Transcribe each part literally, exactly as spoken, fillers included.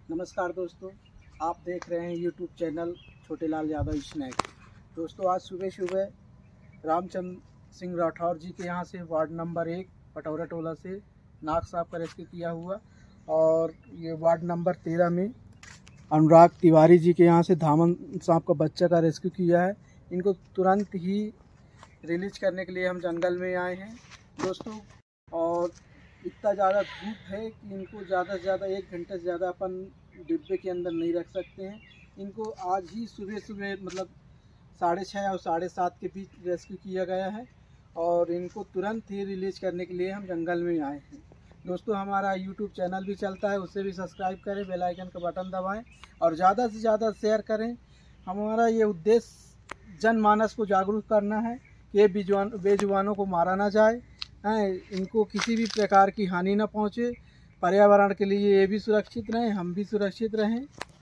नमस्कार दोस्तों, आप देख रहे हैं यूट्यूब चैनल छोटे लाल यादव स्नैक। दोस्तों, आज सुबह सुबह रामचंद्र सिंह राठौर जी के यहाँ से वार्ड नंबर एक पटौरा टोला से नाग सांप का रेस्क्यू किया हुआ, और ये वार्ड नंबर तेरह में अनुराग तिवारी जी के यहाँ से धामन सांप का बच्चा का रेस्क्यू किया है। इनको तुरंत ही रिलीज करने के लिए हम जंगल में आए हैं दोस्तों। और इतना ज़्यादा धूप है कि इनको ज़्यादा से ज़्यादा एक घंटे से ज़्यादा अपन डिब्बे के अंदर नहीं रख सकते हैं। इनको आज ही सुबह सुबह मतलब साढ़े छः और साढ़े सात के बीच रेस्क्यू किया गया है, और इनको तुरंत ही रिलीज करने के लिए हम जंगल में आए हैं दोस्तों। हमारा यूट्यूब चैनल भी चलता है, उसे भी सब्सक्राइब करें, बेल आइकन का बटन दबाएं और ज़्यादा से ज़्यादा शेयर करें। हमारा ये उद्देश्य जनमानस को जागरूक करना है कि ये बेजुबान बेजुबानों को मारा ना जाए, हैं, इनको किसी भी प्रकार की हानि न पहुँचे। पर्यावरण के लिए ये भी सुरक्षित रहें, हम भी सुरक्षित रहें।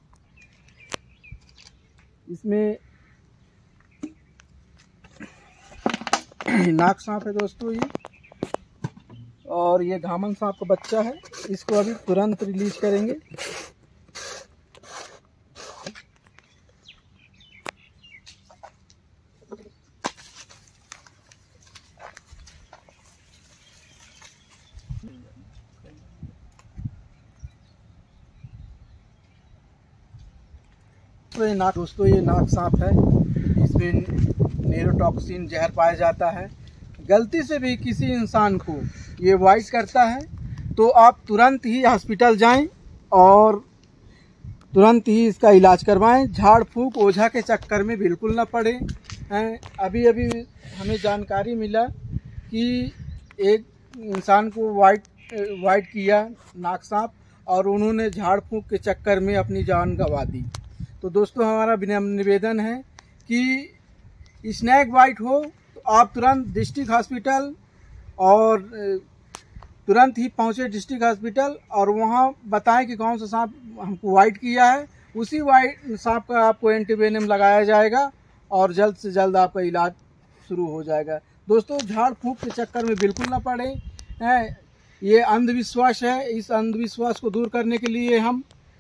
इसमें नाग सांप है दोस्तों ये, और ये धामन सांप का बच्चा है। इसको अभी तुरंत रिलीज करेंगे। तो ये नाग दोस्तों ये नाग सांप है। इसमें न्यूरोटॉक्सिन जहर पाया जाता है। गलती से भी किसी इंसान को ये वाइट करता है तो आप तुरंत ही हॉस्पिटल जाएं और तुरंत ही इसका इलाज करवाएं। झाड़ फूंक ओझा के चक्कर में बिल्कुल ना पड़े। अभी अभी हमें जानकारी मिला कि एक इंसान को वाइट वाइट किया नाग सांप, और उन्होंने झाड़ फूंक के चक्कर में अपनी जान गंवा दी। तो दोस्तों, हमारा विनम्र निवेदन है कि स्नैक बाइट हो तो आप तुरंत डिस्ट्रिक्ट हॉस्पिटल और तुरंत ही पहुंचे डिस्ट्रिक्ट हॉस्पिटल, और वहां बताएं कि कौन सा सांप हमको वाइट किया है। उसी वाइट सांप का आपको एंटीवेनम लगाया जाएगा और जल्द से जल्द आपका इलाज शुरू हो जाएगा। दोस्तों, झाड़ फूंक के चक्कर में बिल्कुल ना पड़े। ये अंधविश्वास है। इस अंधविश्वास को दूर करने के लिए हम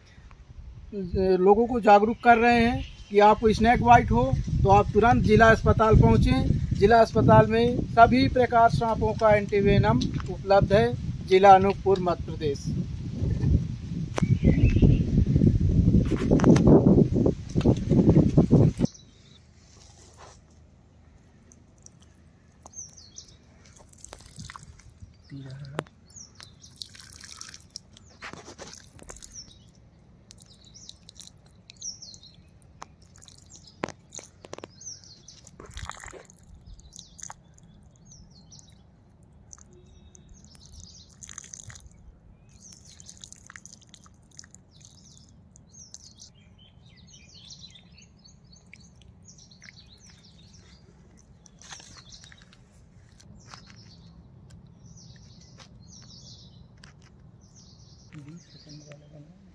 लोगों को जागरूक कर रहे हैं कि आपको स्नैक बाइट हो तो आप तुरंत जिला अस्पताल पहुंचें। जिला अस्पताल में सभी प्रकार सांपों का एंटीवेनम उपलब्ध है। जिला अनूपपुर, मध्य प्रदेश। बीस सेकंड वाला बना।